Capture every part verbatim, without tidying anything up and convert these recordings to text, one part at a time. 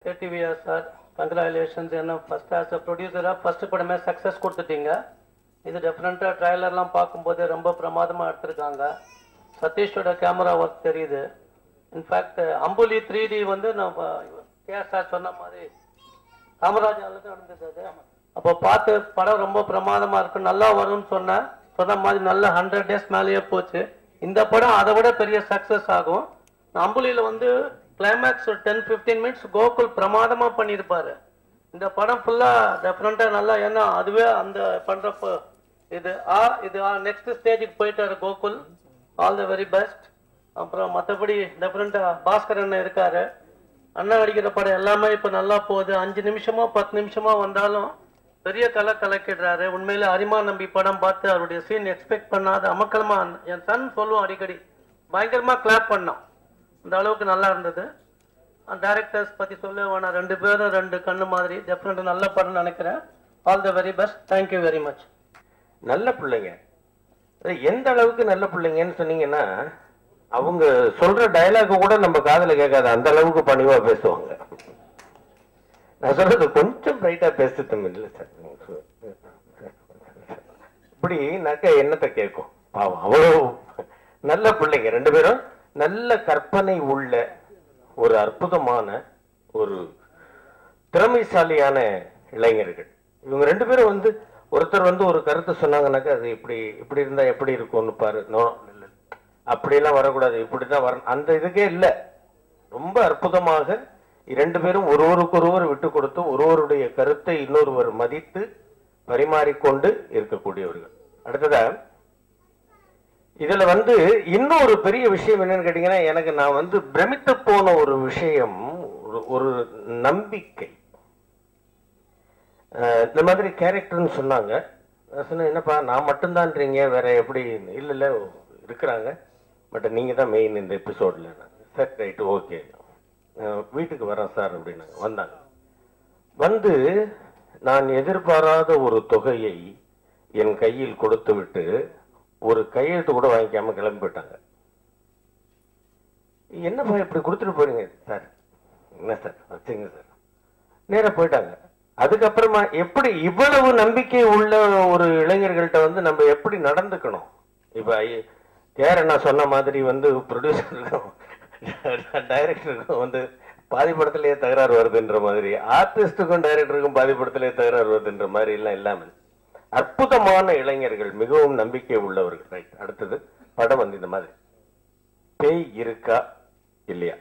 K T V R sir, congratulations. First as a producer, first படமே success கொடுத்துட்டீங்க. இது டெஃபினட்டா ட்ரைலர்லாம் பார்க்கும்போது ரொம்ப பிரமாதமா எடுத்திருக்காங்க. சதீஷோட கேமரா ஒர்க் தெரியுது. இன்ஃபேக்ட் அம்புலி த்ரீ டி வந்து நம்ம கேஆர் சார் சொன்ன மாதிரி காமராஜால தான் நடந்தது. அப்போ பார்த்து படம் ரொம்ப பிரமாதமா இருக்கு, நல்லா வரும்னு சொன்னேன். சொன்ன மாதிரி நல்ல ஹண்ட்ரட் டேஸ் மேலேயே போச்சு. இந்த படம் அதை விட பெரிய சக்சஸ் ஆகும். அம்புலியில் வந்து கிளைமேக்ஸ் ஒரு டென் ஃபிஃப்டீன் மினிட்ஸ் கோகுல் பிரமாதமா பண்ணியிருப்பாரு. இந்த படம் ஃபுல்லா டெஃபினட்டா நல்லா, ஏன்னா அதுவே அந்த பண்றப்போ இது ஆ இது நெக்ஸ்ட் ஸ்டேஜுக்கு போயிட்டாரு Gokul. All the very best. அப்புறம் மற்றபடி டெஃபினட்டா பாஸ்கர் அண்ணன் இருக்காரு. அண்ணன் அடிக்கிற படம் எல்லாமே இப்போ நல்லா போகுது. அஞ்சு நிமிஷமோ பத்து நிமிஷமோ வந்தாலும் பெரிய கலை கலக்கிடுறாரு. உண்மையில அரிமா நம்பி படம் பார்த்து அவருடைய சீன் எக்ஸ்பெக்ட் பண்ணாத அமக்கலமா என் சன் சொல்லுவோம் அடிக்கடி, பயங்கரமா கிளாப் பண்ணோம். அந்த அளவுக்கு நல்லா இருந்தது. டைரக்டர்ஸ் பத்தி சொல்ல வேணாம், ரெண்டு பேரும் ரெண்டு கண்ணு மாதிரி. டெஃபினட்டா நல்ல படம் நினைக்கிறேன். All the very best. Thank you very much. நல்ல பிள்ளைங்க எந்த அளவுக்கு நல்ல பிள்ளைங்கன்னு சொன்னீங்கன்னா, அவங்க சொல்ற டயலாக் கூட நம்ம காதுல கேட்காது, அந்த அளவுக்கு பணிவா பேசுவாங்க. நான் சொல்றது கொஞ்சம் பிரைட்டா பேச தமிழ் சார், இப்படி நக்க என்னத்தை கேட்கும் பாவம். அவ்வளவு நல்ல பிள்ளைங்க ரெண்டு பேரும். நல்ல கற்பனை உள்ள ஒரு அற்புதமான ஒரு திறமைசாலியான இளைஞர்கள் இவங்க ரெண்டு பேரும். வந்து ஒருத்தர் வந்து ஒரு கருத்தை சொன்னாங்கன்னாக்கா, அது இப்படி இப்படி இருந்தா எப்படி இருக்கும்னு பாரு, நோ அப்படியெல்லாம் வரக்கூடாது, இப்படிதான் வர, அந்த இதுக்கே இல்லை. ரொம்ப அற்புதமாக இரண்டு பேரும் ஒருவருக்கு ஒருவர் விட்டு கொடுத்து ஒருவருடைய கருத்தை இன்னொருவர் மதித்து பரிமாறிக்கொண்டு இருக்கக்கூடியவர்கள். அடுத்ததா இதுல வந்து இன்னொரு பெரிய விஷயம் என்னன்னு கேட்டீங்கன்னா, எனக்கு நான் வந்து பிரமித்து போன ஒரு விஷயம், ஒரு நம்பிக்கை. இந்த மாதிரி கேரக்டர்னு சொன்னாங்க. சொன்ன என்னப்பா நான் மட்டும்தான்றீங்க, வேற எப்படி? இல்ல இல்ல இருக்கிறாங்க, பட் நீங்க தான் மெயின் இந்த எபிசோட்ல. சார் ரைட்டு, ஓகே, வீட்டுக்கு வரேன் சார் அப்படின்னாங்க. வந்தாங்க. வந்து நான் எதிர்பாராத ஒரு தொகையை என் கையில் கொடுத்து விட்டு ஒரு கையெழுத்து கூட வாங்கிக்காம கிளம்பி போயிட்டாங்க. என்னப்பா இப்படி கொடுத்துட்டு போறீங்க? சார் என்ன சார் வச்சுங்க சார், நேரா போயிட்டாங்க. அதுக்கப்புறமா எப்படி இவ்வளவு நம்பிக்கை உள்ள ஒரு இளைஞர்கள்ட்ட வந்து நம்ம எப்படி நடந்துக்கணும்? இப்ப கேர் என்ன சொன்ன மாதிரி வந்து ப்ரொடியூசருக்கும் டைரக்டருக்கும் வந்து பாதி படத்திலேயே தகராறு வருதுன்ற மாதிரி, ஆர்டிஸ்டுக்கும் டைரக்டருக்கும் பாதி படத்திலேயே தகராறு வருதுன்ற மாதிரி எல்லாம் இல்லாமல் அற்புதமான இளைஞர்கள், மிகவும் நம்பிக்கை உள்ளவர்கள். ரைட். அடுத்தது படம் வந்து இந்த மாதிரி பேய் இருக்கா இல்லையா?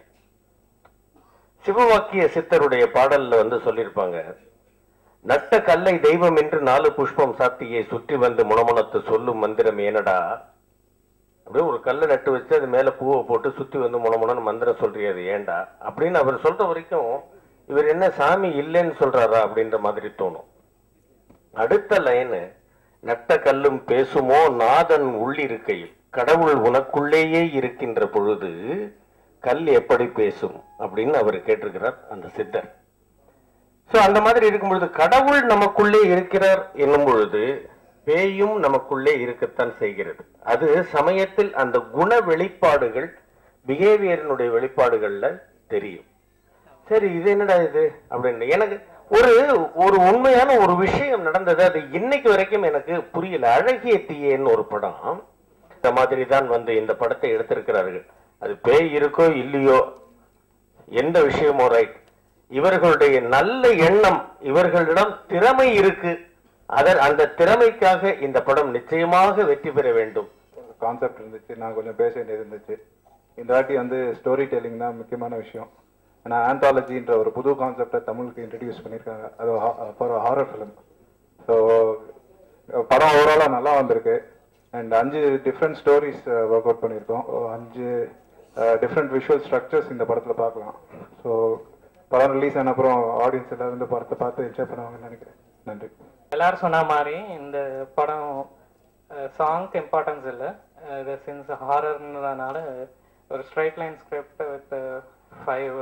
சிவவாக்கிய சித்தருடைய பாடல்ல வந்து சொல்லியிருப்பாங்க, நட்ட கல்லை தெய்வம் என்று நாலு புஷ்பம் சாத்தியை சுற்றி வந்து முனமுனத்து சொல்லும் மந்திரம் ஏனடா. அப்படியே ஒரு கல்லை நட்டு வச்சு அது மேல பூவை போட்டு சுத்தி வந்து முனமுனன்னு மந்திரம் சொல்றியாது ஏண்டா அப்படின்னு அவர் சொல்ற வரைக்கும் இவர் என்ன சாமி இல்லைன்னு சொல்றாரா அப்படின்ற மாதிரி தோணும். அடுத்த லைனு, நட்ட கல்லும் பேசுமோ நாதன் உள்ளிருக்கையில், கடவுள் உனக்குள்ளேயே இருக்கின்ற பொழுது கல் எப்படி பேசும் அப்படின்னு அவர் கேட்டிருக்கிறார் அந்த சித்தர். சோ அந்த மாதிரி இருக்கும் பொழுது கடவுள் நமக்குள்ளே இருக்கிறார் என்னும் பொழுது பேயும் நமக்குள்ளே இருக்கத்தான் செய்கிறது. அது சமயத்தில் அந்த குண வெளிப்பாடுகள், பிஹேவியரினுடைய வெளிப்பாடுகள்ல தெரியும். சரி இது என்னடா இது அப்படின்னு எனக்கு ஒரு ஒரு உண்மையான ஒரு விஷயம் நடந்தது. அது இன்னைக்கு வரைக்கும் எனக்கு புரியல. அழகிய தீயேன்னு ஒரு படம், இந்த மாதிரி தான் வந்து இந்த படத்தை எடுத்திருக்கிறார்கள். அது பேய் இருக்கோ இல்லையோ எந்த விஷயமோ ரைட், இவர்களுடைய நல்ல எண்ணம், இவர்களிடம் திறமை இருக்கு, அதர் அந்த திறமைக்காக இந்த படம் நிச்சயமாக வெற்றி பெற வேண்டும். கான்செப்ட் இருந்துச்சு, நான் கொஞ்சம் பேச வேண்டியது இருந்துச்சு. இந்த வாட்டி வந்து ஸ்டோரி டெல்லிங் தான் முக்கியமான விஷயம். ஏன்னா ஆந்தாலஜின்ற ஒரு புது கான்செப்டை தமிழுக்கு இன்ட்ரடியூஸ் பண்ணியிருக்காங்க. அது ஃபார் ஹாரர் ஃபிலிம். ஸோ படம் ஓவராலாக நல்லா வந்திருக்கு. அண்ட் அஞ்சு டிஃப்ரெண்ட் ஸ்டோரிஸ் ஒர்க் அவுட் பண்ணியிருக்கோம். அஞ்சு டிஃப்ரெண்ட் விஷுவல் ஸ்ட்ரக்சர்ஸ் இந்த படத்தில் பார்க்கலாம். ஸோ படம் ரிலீஸ் ஆன அப்புறம் ஆடியன்ஸ் எல்லாரும் இந்த படத்தை பார்த்து என்ஜாய் பண்ணுவாங்கன்னு நினைக்கிறேன். நன்றி. எல்லாரும் சொன்ன மாதிரி இந்த படம் சாங்க்கு இம்பார்ட்டன்ஸ் இல்லை. இது சின்ஸ் ஹாரர்ன்றதுனால ஒரு straight line script with five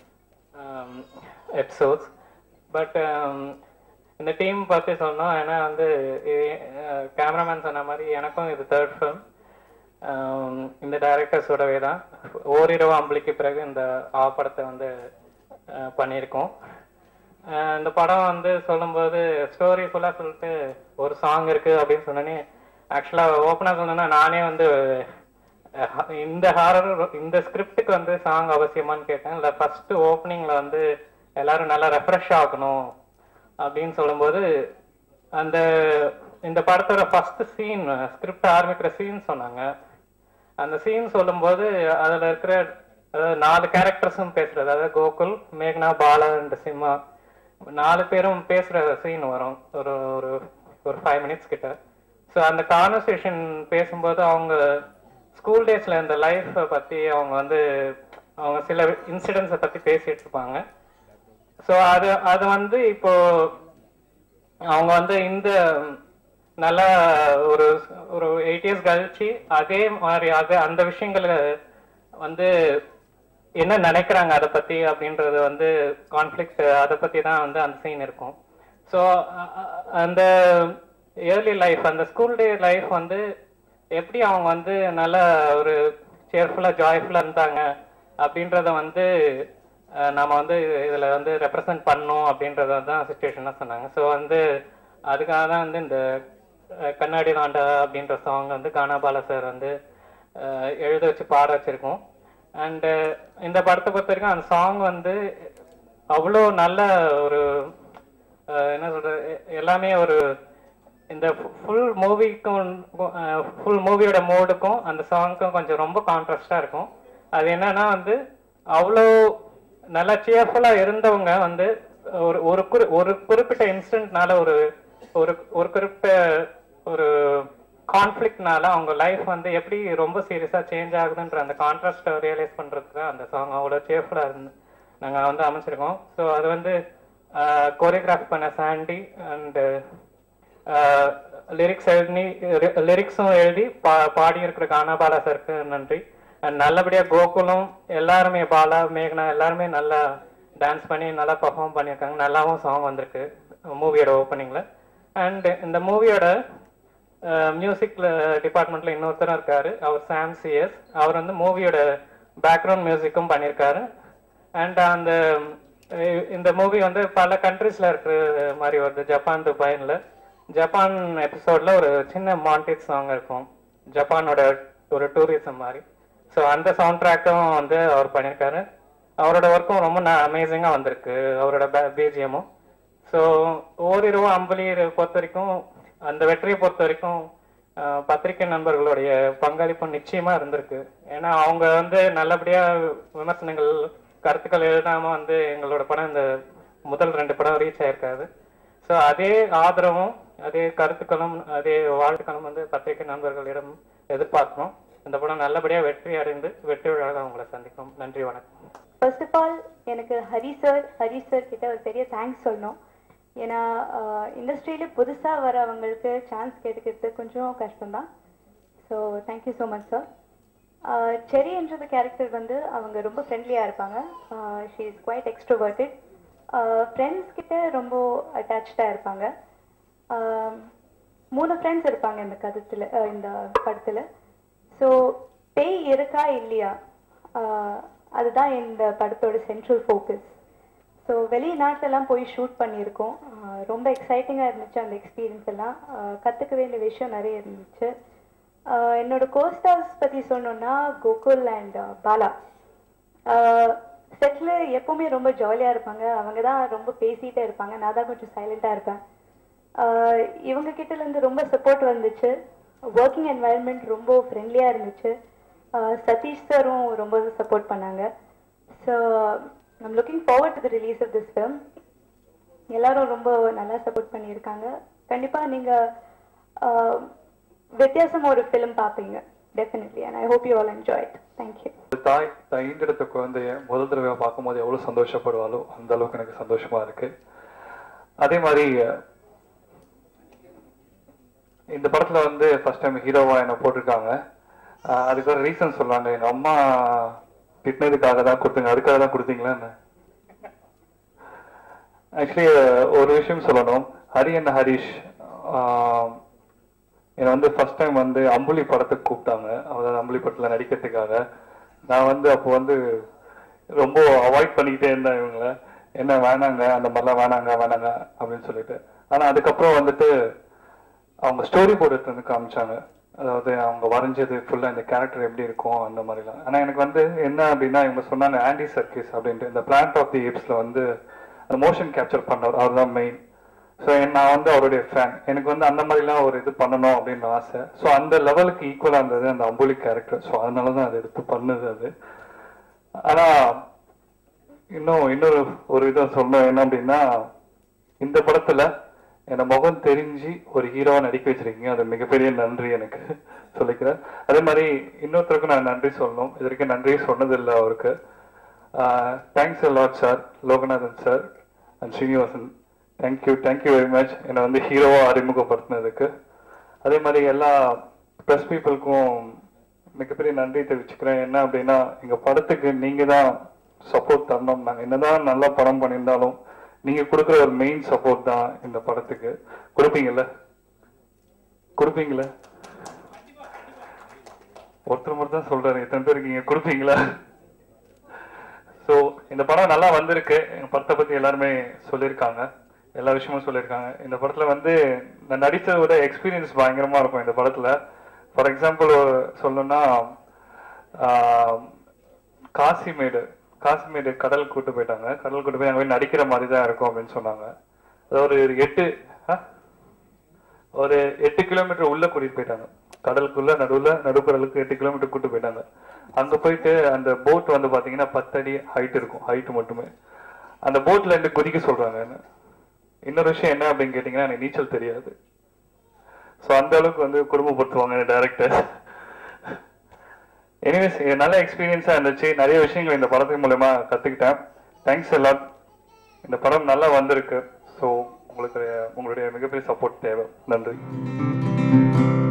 episodes. But இந்த டீம் பற்றி சொன்னோம். ஏன்னா வந்து கேமராமேன் சொன்ன மாதிரி எனக்கும் இது தேர்ட் ஃபிலிம். இந்த டைரக்டர்ஸோடவே தான் ஓரிரவு அம்பளிக்கு பிறகு இந்த ஆ படத்தை வந்து பண்ணியிருக்கோம். இந்த படம் வந்து சொல்லும்போது ஸ்டோரி ஃபுல்லாக சொல்லிட்டு ஒரு சாங் இருக்குது அப்படின்னு சொன்னோன்னே, ஆக்சுவலாக ஓப்பனாக சொன்னேன்னா நானே வந்து இந்த ஹாரர் இந்த ஸ்கிரிப்டுக்கு வந்து சாங் அவசியமானு கேட்டேன். இல்லை ஃபஸ்ட்டு ஓப்பனிங்கில் வந்து எல்லாரும் நல்லா ரெஃப்ரெஷ் ஆகணும் அப்படின்னு சொல்லும்போது அந்த இந்த படத்தோட ஃபஸ்ட்டு சீன் ஸ்கிரிப்ட் ஆரம்பிக்கிற சீன் சொன்னாங்க. அந்த சீன் சொல்லும்போது அதில் இருக்கிற அதாவது நாலு கேரக்டர்ஸும் பேசுறது, அதாவது கோகுல், மேக்னா, பாலா அண்ட் சிம்மா நாலு பேரும் பேசுகிற சீன் வரும் ஒரு ஒரு ஒரு ஃபைவ் மினிட்ஸ் கிட்ட. ஸோ அந்த கான்வர்சேஷன் பேசும்போது அவங்க ஸ்கூல் டேஸில் இந்த லைஃப்பை பற்றி அவங்க வந்து அவங்க சில இன்சிடென்ட்ஸை பற்றி பேசிட்டு இருப்பாங்க. ஸோ அது அது வந்து இப்போ அவங்க வந்து இந்த நல்லா ஒரு ஒரு எயிட் இயர்ஸ் கழிச்சு அதே மாதிரி அது அந்த விஷயங்களை வந்து என்ன நினைக்கிறாங்க அதை பற்றி அப்படின்றது வந்து கான்ஃப்ளிக்ட் அதை பற்றி தான் வந்து அந்த சீன் இருக்கும். ஸோ அந்த ஏர்லி லைஃப் அந்த ஸ்கூல் டே லைஃப் வந்து எப்படி அவங்க வந்து நல்லா ஒரு சேர்ஃபுல்லாக ஜாய்ஃபுல்லாக இருந்தாங்க அப்படின்றத வந்து நம்ம வந்து இதில் வந்து ரெப்ரசன்ட் பண்ணணும் அப்படின்றத தான் சுச்சுவேஷனாக சொன்னாங்க. ஸோ வந்து அதுக்காக தான் வந்து இந்த கண்ணாடி ராண்டா அப்படின்ற சாங் வந்து கானாபாலா சார் வந்து எழுத வச்சு பாட வச்சுருக்கோம். அண்டு இந்த படத்தை பொறுத்த வரைக்கும் அந்த சாங் வந்து அவ்வளோ நல்ல ஒரு என்ன சொல்கிறது எல்லாமே ஒரு இந்த ஃபுல் மூவிக்கும் ஃபுல் மூவியோட மோடுக்கும் அந்த சாங்க்கும் கொஞ்சம் ரொம்ப கான்ட்ராஸ்டாக இருக்கும். அது என்னன்னா வந்து அவ்வளோ நல்லா சியர்ஃபுல்லாக இருந்தவங்க வந்து ஒரு ஒரு குறி ஒரு குறிப்பிட்ட இன்சிடென்ட்னால ஒரு ஒரு ஒரு குறிப்பிட்ட ஒரு கான்ஃப்ளிக்ட்னால அவங்க லைஃப் வந்து எப்படி ரொம்ப சீரியஸாக சேஞ்ச் ஆகுதுன்ற அந்த கான்ட்ராஸ்ட்டை ரியலைஸ் பண்ணுறதுக்கு தான் அந்த சாங் அவ்வளோ சியர்ஃபுல்லாக இருந்து நாங்கள் வந்து அமைச்சிருக்கோம். ஸோ அது வந்து கோரியோகிராஃப் பண்ண சாண்டி அண்டு லிரிக்ஸ் எழுதி லிரிக்ஸும் எழுதி பா பாடி இருக்கிற கானாபாலா சருக்கு நன்றி. அண்ட் நல்லபடியாக கோகுலும் எல்லாருமே பாலா, மேக்னா எல்லாருமே நல்லா டான்ஸ் பண்ணி நல்லா பர்ஃபார்ம் பண்ணியிருக்காங்க. நல்லாவும் சாங் வந்திருக்கு மூவியோட ஓப்பனிங்கில். அண்ட் இந்த மூவியோட மியூசிக் டிபார்ட்மெண்ட்டில் இன்னொருத்தரும் இருக்கார், அவர் சாம் சிஎஸ். அவர் வந்து மூவியோட பேக்ரவுண்ட் மியூசிக்கும் பண்ணியிருக்காரு. அண்ட் அந்த இந்த மூவி வந்து பல கண்ட்ரீஸில் இருக்கிற மாதிரி வருது. ஜப்பான், துபாயில் ஜப்பான் எபிசோடில் ஒரு சின்ன மாண்டேஜ் சாங் இருக்கும், ஜப்பானோட ஒரு டூரிசம் மாதிரி. ஸோ அந்த சவுண்ட் ட்ராக்கும் வந்து அவர் பண்ணியிருக்காரு. அவரோட ஒர்க்கும் ரொம்ப அமேசிங்காக வந்திருக்கு, அவரோட பிஜிஎம்மும். ஸோ ஓரிரவு அம்புலி பொறுத்த வரைக்கும் அந்த வெற்றியை பொறுத்த வரைக்கும் பத்திரிகை நண்பர்களுடைய பங்களிப்பு நிச்சயமாக இருந்திருக்கு. ஏன்னா அவங்க வந்து நல்லபடியாக விமர்சனங்கள் கருத்துக்கள் எழுதாமல் வந்து எங்களோட படம் இந்த முதல் ரெண்டு படம் ரீச் ஆயிருக்காது. ஸோ அதே ஆதரவும் அதே கருத்துக்களும் அதே வாழ்த்துக்களும் வந்து பத்திரிகை நண்பர்களிடம் எதிர்பார்க்கணும். இந்த படம் நல்லபடியாக வெற்றி அடைந்து வெற்றி விழாக அவங்களை சந்திக்கும். நன்றி, வணக்கம். ஃபர்ஸ்ட் ஆஃப் ஆல் எனக்கு ஹரி சார் ஹரி சார் கிட்ட ஒரு பெரிய தேங்க்ஸ் சொல்லணும். ஏன்னா இண்டஸ்ட்ரியில புதுசாக வரவங்களுக்கு சான்ஸ் கிடைக்கிறது கொஞ்சம் கஷ்டம்தான். So thank you so much sir. செரி என்றது கேரக்டர் வந்து அவங்க ரொம்ப ஃப்ரெண்ட்லியாக இருப்பாங்க. She is quite extroverted. Friends கிட்ட ரொம்ப அட்டாச்சாக இருப்பாங்க. மூணு ஃப்ரெண்ட்ஸ் இருப்பாங்க இந்த கதத்தில் இந்த படத்தில். ஸோ பேய் இருக்கா இல்லையா அதுதான் இந்த படத்தோட சென்ட்ரல் ஃபோக்கஸ். ஸோ வெளிநாட்டிலலாம் போய் ஷூட் பண்ணியிருக்கோம். ரொம்ப எக்ஸைட்டிங்காக இருந்துச்சு அந்த எக்ஸ்பீரியன்ஸ் எல்லாம். கற்றுக்க வேண்டிய விஷயம் நிறைய இருந்துச்சு. என்னோட கோஸ்டார்ஸ் பற்றி சொன்னோன்னா கோகுல் அண்ட் பாலா செட்டில் எப்போவுமே ரொம்ப ஜாலியாக இருப்பாங்க. அவங்க தான் ரொம்ப பேசிகிட்டே இருப்பாங்க, நான் தான் கொஞ்சம் சைலண்ட்டாக இருப்பேன். இவங்க கிட்டேருந்து ரொம்ப சப்போர்ட் வந்துச்சு. ஒர்க்கிங் என்வாயர்மெண்ட் ரொம்ப ஃப்ரெண்ட்லியாக இருந்துச்சு. சதீஷ் சாரும் ரொம்ப சப்போர்ட் பண்ணாங்க. So I'm looking forward to the release of this film. எல்லாரும் ரொம்ப நல்லா சப்போர்ட் பண்ணியிருக்காங்க. கண்டிப்பாக நீங்கள் வித்தியாசம் ஒரு ஃபிலிம் பார்ப்பீங்க definitely. And I hope you all enjoy it. Thank you. தாய் தான் ஈண்டெடுத்த குழந்தைய முதல் தடவை பார்க்கும்போது எவ்வளோ சந்தோஷப்படுவாளோ அந்த அளவுக்கு எனக்கு சந்தோஷமா இருக்கு. அதே மாதிரி இந்த படத்துல வந்து ஃபர்ஸ்ட் டைம் ஹீரோவா என்ன போட்டிருக்காங்க. அதுக்கு ஒரு ரீசன் சொல்லுவாங்க, எங்க அம்மா திட்டினதுக்காக தான் கொடுத்தீங்க, அதுக்காக தான் கொடுத்தீங்களா என்ன? ஆக்சுவலி ஒரு விஷயம் சொல்லணும். ஹரி அண்ட் ஹரிஷ் என்னை வந்து ஃபர்ஸ்ட் டைம் வந்து அம்புலி படத்துக்கு கூப்பிட்டாங்க. அதாவது அம்புலி படத்தில் நடிக்கிறதுக்காக. நான் வந்து அப்போ வந்து ரொம்ப அவாய்ட் பண்ணிக்கிட்டே இருந்தேன் இவங்கள, என்ன வேணாங்க அந்த மாதிரிலாம் வேணாங்க வேணாங்க அப்படின்னு சொல்லிட்டு. ஆனால் அதுக்கப்புறம் வந்துட்டு அவங்க ஸ்டோரி போர்டு எடுத்து வந்து காமிச்சாங்க. அதாவது அவங்க வரைஞ்சது ஃபுல்லாக இந்த கேரக்டர் எப்படி இருக்கும் அந்த மாதிரிலாம். ஆனால் எனக்கு வந்து என்ன அப்படின்னா இவங்க சொன்னாங்க ஆண்டி சர்க்கிஸ் அப்படின்ட்டு, இந்த பிளான்ட் ஆஃப் தி ஏப்ஸில் வந்து அந்த மோஷன் கேப்சர் பண்ணவர் அவர் தான் மெயின். ஸோ நான் வந்து அவருடைய ஃபேன். எனக்கு வந்து அந்த மாதிரிலாம் ஒரு இது பண்ணணும் அப்படின்னு ஆசை. ஸோ அந்த லெவலுக்கு ஈக்குவலாக இருந்தது அந்த அம்புலி கேரக்டர். ஸோ அதனால தான் அதை எடுத்து பண்ணுது அது. ஆனால் இன்னும் இன்னொரு ஒரு இதை சொல்லணும் என்ன அப்படின்னா, இந்த படத்தில் என்னை முகம் தெரிஞ்சு ஒரு ஹீரோவா நடிக்க வச்சிருக்கீங்க, அது மிகப்பெரிய நன்றி எனக்கு சொல்லிக்கிறேன். அதே மாதிரி இன்னொருத்தருக்கும் நான் நன்றி சொல்லணும், இது வரைக்கும் நன்றி சொன்னதில்லை அவருக்கு. Thanks a lot sir, Loganathan sir and Srinivasan, thank you thank you very much என்னை வந்து ஹீரோவாக அறிமுகப்படுத்தினதுக்கு. அதே மாதிரி எல்லா ப்ரெஸ் பீப்புளுக்கும் மிகப்பெரிய நன்றி தெரிவிச்சுக்கிறேன். என்ன அப்படின்னா எங்கள் படத்துக்கு நீங்கள் தான் சப்போர்ட் தரணும். நாங்கள் என்னதான் நல்லா படம் பண்ணியிருந்தாலும் நீங்கள் கொடுக்குற ஒரு மெயின் சப்போர்ட் தான் இந்த படத்துக்கு. கொடுப்பீங்கல்ல கொடுப்பீங்களா ஒருத்தர் மட்டும் தான் சொல்கிறாரு, எத்தனை பேருக்கு நீங்கள் கொடுப்பீங்களா? ஸோ இந்த படம் நல்லா வந்திருக்கு. எங்கள் படத்தை பற்றி எல்லாருமே சொல்லியிருக்காங்க, எல்லா விஷயமும் சொல்லியிருக்காங்க. இந்த படத்தில் வந்து நான் நடித்ததை விட எக்ஸ்பீரியன்ஸ் பயங்கரமாக இருக்கும் இந்த படத்தில். ஃபார் எக்ஸாம்பிள் சொல்லணும்னா காசிமேடு காசிமேடு கடல் கூட்டு போயிட்டாங்க. கடல் கூட்டு போய் அங்கே போய் நடிக்கிற மாதிரி தான் இருக்கும் அப்படின்னு சொன்னாங்க. அதாவது ஒரு எட்டு ஒரு எட்டு கிலோமீட்டர் உள்ள கூட்டிட்டு போயிட்டாங்க. கடலுக்குள்ள நடுவில் நடுக்கடலுக்கு எட்டு கிலோமீட்டர் கூட்டு போயிட்டாங்க. அங்கே போயிட்டு அந்த போட் வந்து பார்த்தீங்கன்னா பத்தடி ஹைட் இருக்கும், ஹைட்டு மட்டுமே. அந்த போட்ல இருந்து குதிக்க சொல்றாங்க. இன்னொரு விஷயம் என்ன அப்படின்னு கேட்டீங்கன்னா எனக்கு நீச்சல் தெரியாது. ஸோ அந்த அளவுக்கு வந்து குடும்பப்படுத்துவாங்க டைரக்டர். எனிவேஸ் நல்ல எக்ஸ்பீரியன்ஸாக இருந்துச்சு. நிறைய விஷயங்கள் இந்த படத்தின் மூலமா கற்றுக்கிட்டேன். தேங்க்ஸ் எல்லாம். இந்த படம் நல்லா வந்திருக்கு. ஸோ உங்களுக்கு உங்களுடைய மிகப்பெரிய சப்போர்ட் தேவை. நன்றி.